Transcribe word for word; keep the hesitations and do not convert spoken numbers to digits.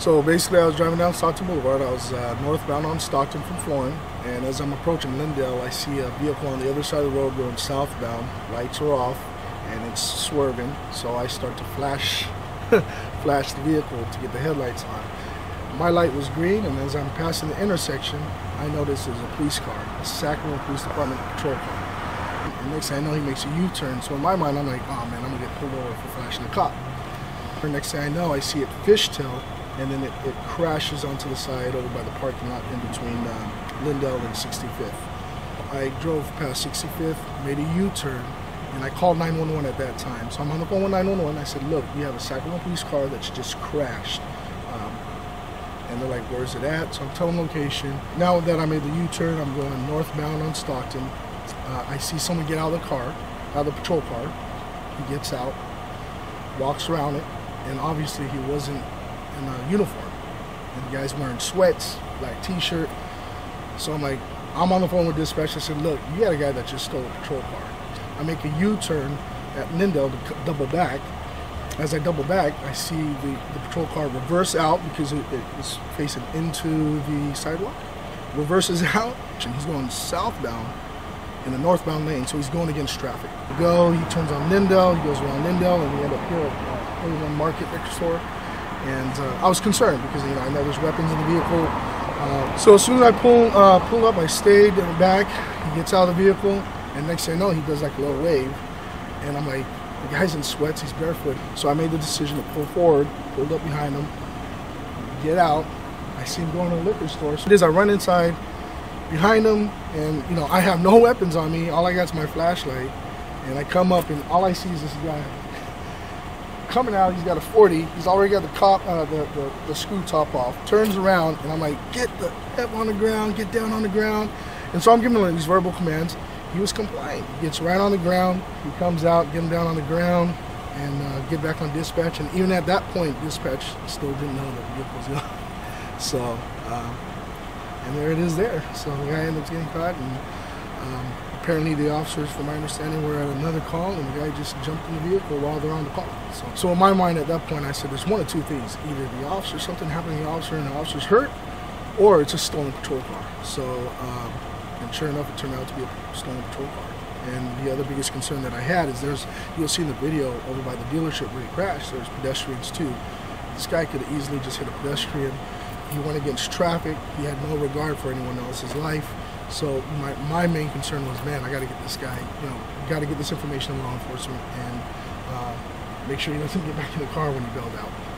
So basically, I was driving down Stockton Boulevard. I was uh, northbound on Stockton from Florin, and as I'm approaching Lyndale, I see a vehicle on the other side of the road going southbound. Lights are off, and it's swerving. So I start to flash, flash the vehicle to get the headlights on. My light was green, and as I'm passing the intersection, I notice there's a police car, a Sacramento Police Department patrol car. And next thing I know, he makes a U-turn. So in my mind, I'm like, oh man, I'm gonna get pulled over for flashing the cop. The next thing I know, I see it fishtail, and then it, it crashes onto the side over by the parking lot in between um, Lyndale and sixty-fifth. I drove past sixty-fifth, made a U-turn, and I called nine one one at that time. So I'm on the phone with nine one one. I said, look, we have a Sacramento police car that's just crashed. Um, and they're like, where's it at? So I'm telling location. Now that I made the U-turn, I'm going northbound on Stockton. Uh, I see someone get out of the car, out of the patrol car. He gets out, walks around it, and obviously he wasn't in a uniform. And the guy's wearing sweats, black t-shirt. So I'm like, I'm on the phone with dispatch. I said, look, you got a guy that just stole a patrol car. I make a U-turn at Lyndale to double back. As I double back, I see the, the patrol car reverse out because it, it was facing into the sidewalk. Reverses out, and he's going southbound in the northbound lane, so he's going against traffic. We go, he turns on Lyndale, he goes around Lyndale, and we end up here at uh, Market next door. And uh, I was concerned because, you know, I know there's weapons in the vehicle. Uh, so as soon as I pull uh, pull up, I stayed in the back. He gets out of the vehicle, and next thing I know, he does like a little wave. And I'm like, the guy's in sweats, he's barefoot. So I made the decision to pull forward, pulled up behind him, get out. I see him going to a liquor store. So it is, I run inside behind him, and you know, I have no weapons on me. All I got is my flashlight. And I come up, and all I see is this guy coming out. He's got a forty. He's already got the cop, uh, the, the the screw top off. Turns around, and I'm like, get the F on the ground, get down on the ground. And so I'm giving him these verbal commands. He was complying. He gets right on the ground. He comes out, get him down on the ground, and uh, get back on dispatch. And even at that point, dispatch still didn't know that the vehicle was gone. So, uh, and there it is there. So the guy ended up getting caught, and um, apparently the officers, from my understanding, were at another call, and the guy just jumped in the vehicle while they're on the call. So, so in my mind at that point, I said, there's one of two things. Either the officer, something happened to the officer and the officer's hurt, or it's a stolen patrol car. So, um, and sure enough, it turned out to be a stolen patrol car. And the other biggest concern that I had is there's, you'll see in the video over by the dealership where he crashed, there's pedestrians too. This guy could have easily just hit a pedestrian. He went against traffic. He had no regard for anyone else's life. So my, my main concern was, man, I got to get this guy, you know, got to get this information to law enforcement and uh, make sure he doesn't get back in the car when he bailed out.